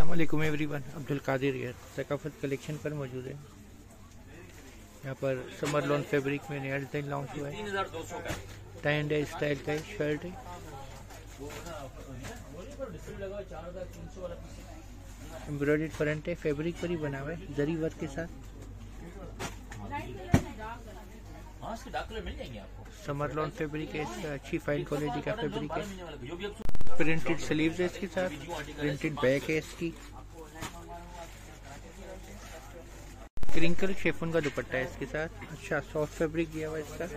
अस्सलामुअलैकुम एवरीवन, अब्दुल कादिर यार सकाफत कलेक्शन पर मौजूद है। यहाँ पर समर लॉन फैब्रिक में नया डिजाइन लॉन्च हुआ है। 3200 का टाई एंड डाई स्टाइल का शर्ट है। एम्ब्रॉयडर्ड फ्रंट है, फैब्रिक पर ही बना हुआ है जरी वर्क के साथ। मिल जाएंगे आपको। समर लॉन फैब्रिक है, इसका अच्छी फाइन क्वालिटी का फैब्रिक है। प्रिंटेड स्लीव्स है इसके साथ, प्रिंटेड बैक है इसकी। क्रिंकल शेफोन का दुपट्टा है इसके साथ। अच्छा सॉफ्ट फैब्रिक दिया हुआ है इसका।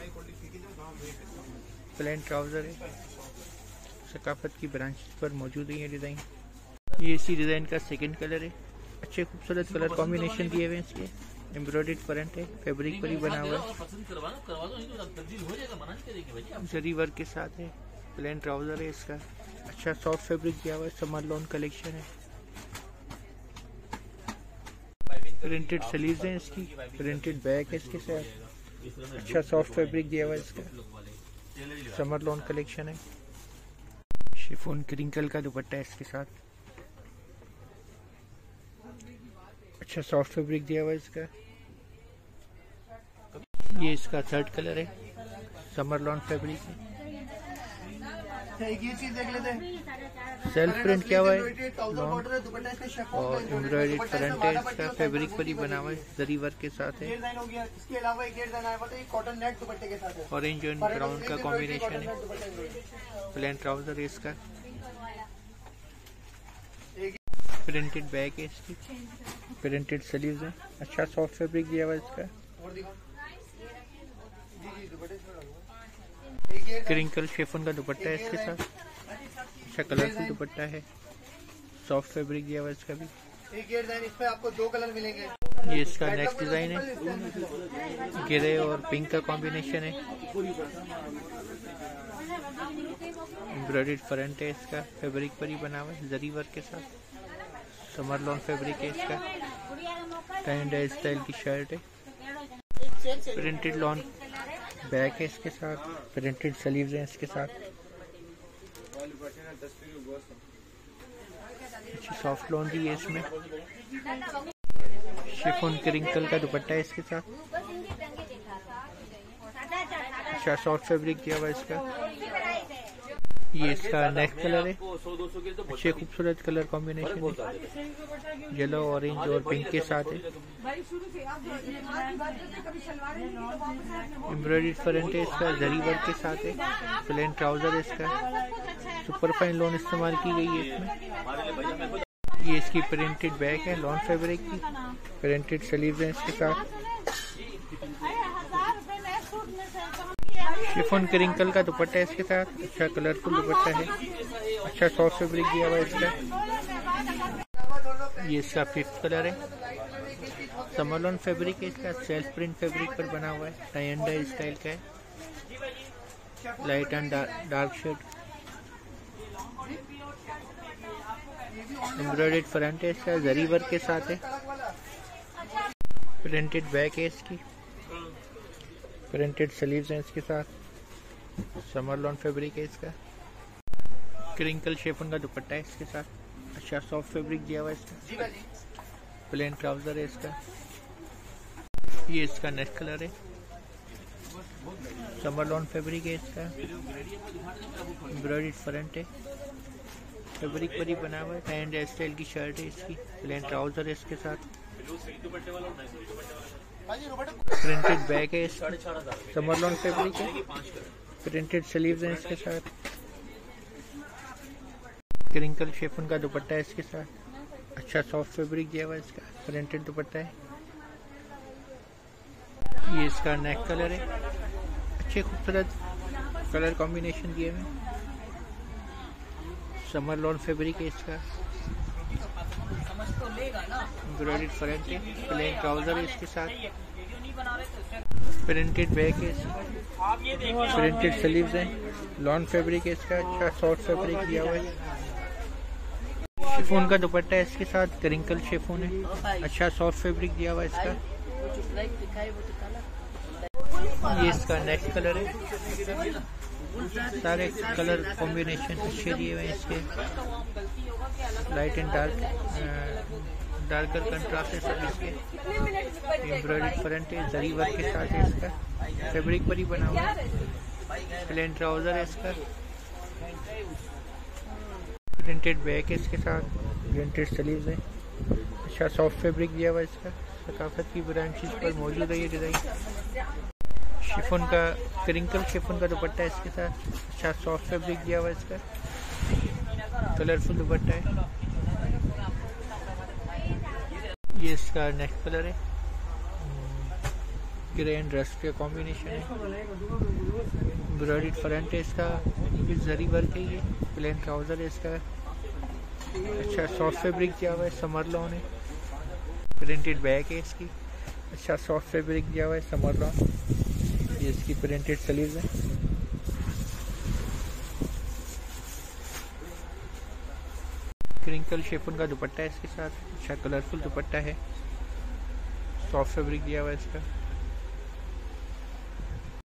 प्लेन ट्राउजर है। सकाफत की ब्रांच पर मौजूद है ये डिजाइन। ये इसी डिजाइन का सेकंड कलर है। अच्छे खूबसूरत कलर कॉम्बिनेशन दिए हुए हैं इसके। एम्ब्रॉयडर्ड फ्रंट है, फैब्रिक पर ही बना हुआ है। जरी वर्क के साथ है। प्लेन ट्राउजर है इसका। अच्छा सॉफ्ट फैब्रिक दिया हुआ है। समर लॉन कलेक्शन है। प्रिंटेड स्लीव्स हैं इसकी। प्रिंटेड बैक है इसके साथ। अच्छा सॉफ्ट फैब्रिक दिया हुआ है इसका। समर लॉन कलेक्शन है। शिफॉन क्रिंकल का दुपट्टा है इसके साथ। अच्छा सॉफ्ट फैब्रिक दिया हुआ है इसका। ये इसका थर्ड कलर है। समर लॉन फैब्रिक है। एक ये चीज देख लेते हैं। सेल्फ प्रिंट किया हुआ है और एम्ब्रॉयडर्ड फ्रंट है इसका। फैब्रिक पर ही बना हुआ है जरी वर्क के साथ है। डिजाइन हो गया। इसके अलावा एक डिजाइन आया था, ये कॉटन नेट दुपट्टे के साथ है। ऑरेंज एंड ब्राउन का कॉम्बिनेशन है। प्लेन ट्राउजर है इसका। प्रिंटेड बैक है इसकी। प्रिंटेड स्लीव्स है। अच्छा सॉफ्ट फैब्रिक दिया हुआ है इसका। क्रिंकल शेफोन का दुपट्टा है इसके साथ। अच्छा कलरफुल दुपट्टा है। सॉफ्ट फैब्रिक दिया हुआ है इसका भी। एक ये डिजाइन, इसमें आपको दो कलर मिलेंगे। ये इसका नेक्स्ट डिजाइन है। ग्रे और पिंक का कॉम्बिनेशन है। एम्ब्रॉयडर्ड फ्रंट है इसका। फैब्रिक पर ही बना हुआ है जरी वर्क के साथ। समर लॉन फैब्रिक है इसका। टाई एंड डाई स्टाइल की शर्ट है। प्रिंटेड लॉन बैक है इसके साथ। प्रिंटेड स्लीव्स हैं इसके साथ। अच्छी सॉफ्ट लॉन दी है इसमें। शिफॉन क्रिंकल का दुपट्टा है इसके साथ। अच्छा सॉफ्ट फैब्रिक दिया हुआ है इसका। ये इसका नेक्स्ट कलर है। अच्छे खूबसूरत कलर कॉम्बिनेशन है। येलो ऑरेंज और पिंक के साथ है। एम्ब्रॉयडर्ड फ्रंट है इसका, जरी वर्क के साथ है। प्लेन ट्राउजर है इसका। सुपर फाइन लॉन इस्तेमाल की गई है इसमें। ये इसकी प्रिंटेड बैक है लॉन फैब्रिक की। प्रिंटेड स्लीव्स हैं इसके साथ। शिफॉन क्रिंकल का दुपट्टा है इसके साथ। अच्छा कलरफुल दुपट्टा है। अच्छा सॉफ्ट फैब्रिक दिया हुआ है इसका। ये इसका फिफ्थ कलर है। समर लॉन फैब्रिक है इसका। सेल्फ प्रिंट फैब्रिक पर बना हुआ है। टाई एंड डाई स्टाइल का है। Light and dark shade. Embroidered front है इसका, जरी वर्क के साथ है। प्रिंटेड बैक है इसकी। प्रिंटेड स्लीव्स हैं इसके साथ। समर लॉन फैब्रिक है इसका। क्रिंकल शेफोन का दुपट्टा है इसके साथ। अच्छा सॉफ्ट फैब्रिक दिया हुआ है इसका। प्लेन ट्राउजर है इसका। ये इसका नेक्स्ट कलर है। समर लॉन फैब्रिक है इसका। एम्ब्रॉयडर्ड फ्रंट है। फैब्रिक पर ही बना हुआ है। टाई एंड डाई स्टाइल की शर्ट है इसकी। प्लेन ट्राउजर है इसके साथ। प्रिंटेड बैक है इसका। समर लॉन फैब्रिक है। प्रिंटेड स्लीव्स हैं इसके साथ। क्रिंकल शेफोन का दुपट्टा है इसके साथ। अच्छा सॉफ्ट फैब्रिक दिया हुआ है इसका। प्रिंटेड दुपट्टा है। ये इसका नेक कलर है। अच्छे खूबसूरत कलर कॉम्बिनेशन दिए हुए। समर लॉन फैब्रिक है इसका। एम्ब्रॉयडर्ड फ्रंट है। प्लेन ट्राउजर है इसके साथ। प्रिंटेड बैक है इसका। प्रिंटेड स्लीव्स हैं। लॉन फैब्रिक है इसका। अच्छा सॉफ्ट फैब्रिक दिया हुआ है। शिफॉन का दुपट्टा है इसके साथ। क्रिंकल शिफॉन है। अच्छा सॉफ्ट फैब्रिक दिया हुआ है इसका। ये इसका नेक्स्ट कलर है। सारे कलर कॉम्बिनेशन अच्छे दिए हुए हैं इसके। Light and dark, darker contrast है सब इसके। एम्ब्रॉयडर्ड फ्रंट है, जरी वर्क के साथ है इसका, फैब्रिक पर ही बना हुआ है। प्लेन ट्राउजर है इसका, प्रिंटेड बैक है इसके साथ, प्रिंटेड स्लीव्स है। अच्छा सॉफ्ट फैब्रिक दिया हुआ है इसका, सकाफत की ब्रांचेस पर मौजूद है ये डिज़ाइन। शिफॉन का क्रिंकल शिफॉन का दुपट्टा है इसके साथ। अच्छा सॉफ्ट फैब्रिक दिया हुआ है इसका, कलरफुल दुपट्टा है। ये इसका नेक्स्ट कलर है, ग्रे एंड रस्ट का कॉम्बिनेशन है। एम्ब्रॉयडर्ड फ्रंट है इसका, ये जरी वर्क है। ये प्लेन ट्राउजर है इसका। अच्छा सॉफ्ट फैब्रिक दिया हुआ है, समर लॉन है। प्रिंटेड बैक है इसकी। अच्छा सॉफ्ट फैब्रिक दिया हुआ है, समर लॉन। ये इसकी प्रिंटेड स्लीव्स है। क्रिंकल शिफॉन का दुपट्टा है इसके साथ। अच्छा कलरफुल दुपट्टा है, सॉफ्ट फैब्रिक दिया हुआ है इसका।